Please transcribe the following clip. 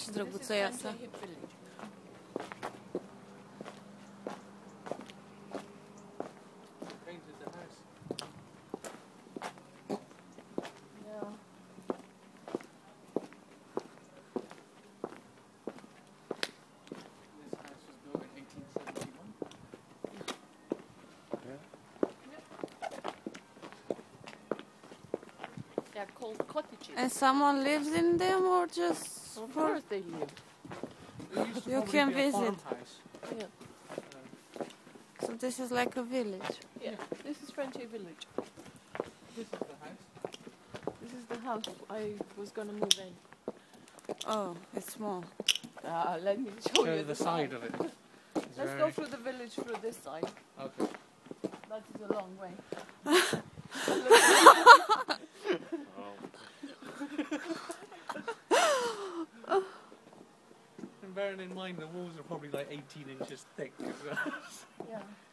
Baš drăguță e asta. They're called cottages. And someone lives in them or just... Of course they live. You can visit. Yeah. So this is like a village. Yeah. This is Frenchy Village. This is the house. This is the house I was going to move in. Oh, it's small. Let me show you the side of it. Let's go through the village through this side. Okay. That is a long way. And bearing in mind the walls are probably like 18 inches thick as well. Yeah.